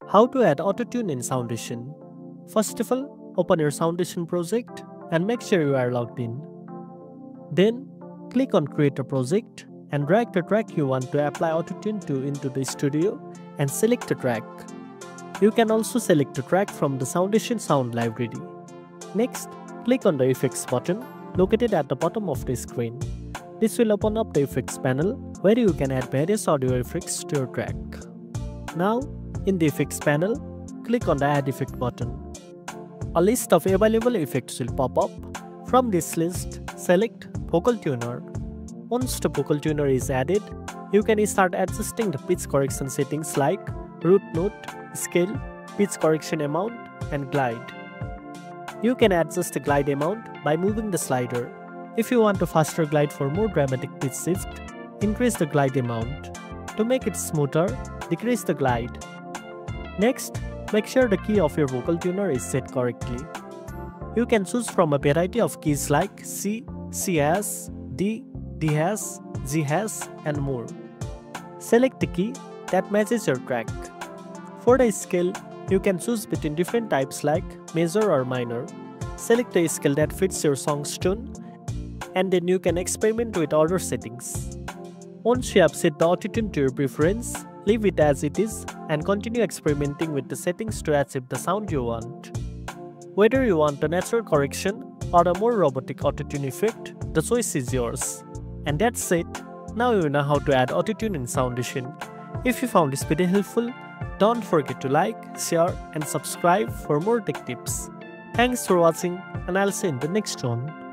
How to add autotune in Soundation. First of all, open your Soundation project and make sure you are logged in. Then, click on Create a Project and drag the track you want to apply autotune to into the studio and select the track. You can also select the track from the Soundation sound library. Next, click on the Effects button located at the bottom of the screen. This will open up the Effects panel where you can add various audio effects to your track. Now, in the Effects panel, click on the Add Effect button. A list of available effects will pop up. From this list, select Vocal Tuner. Once the Vocal Tuner is added, you can start adjusting the pitch correction settings like root note, scale, pitch correction amount, and glide. You can adjust the glide amount by moving the slider. If you want a faster glide for more dramatic pitch shift, increase the glide amount. To make it smoother, decrease the glide. Next, make sure the key of your vocal tuner is set correctly. You can choose from a variety of keys like C, C-hash, D, D-hash, G-hash, and more. Select the key that matches your track. For the scale, you can choose between different types like major or minor. Select the scale that fits your song's tune, and then you can experiment with other settings. Once you have set the autotune to your preference, leave it as it is and continue experimenting with the settings to achieve the sound you want. Whether you want a natural correction or a more robotic autotune effect, the choice is yours. And that's it. Now you know how to add autotune in Soundation. If you found this video helpful, don't forget to like, share, and subscribe for more tech tips. Thanks for watching, and I'll see you in the next one.